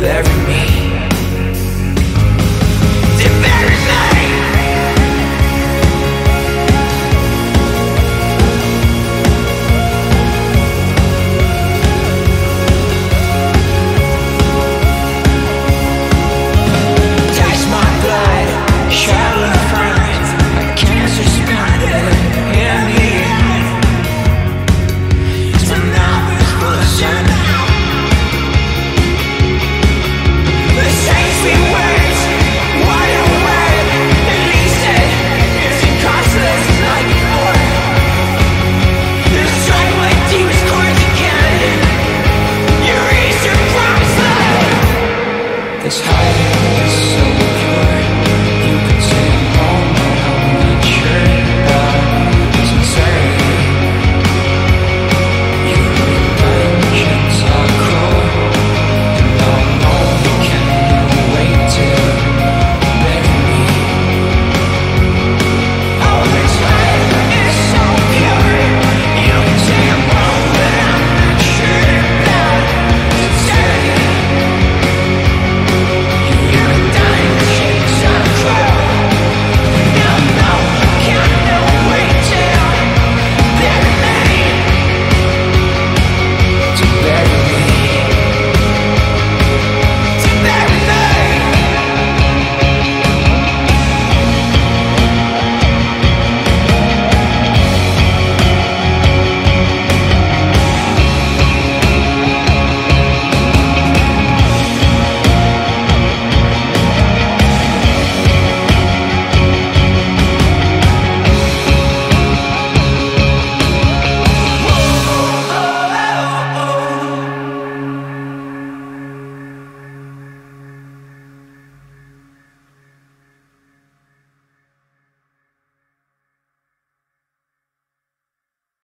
bury me. To bury me. Taste my blood, shallow friends, a cancer spotted in me. It's my mouth full of sun. The same sweet words, what a word. At least it's costless like before. You strike like demon's chords again. You erase your promise love. This high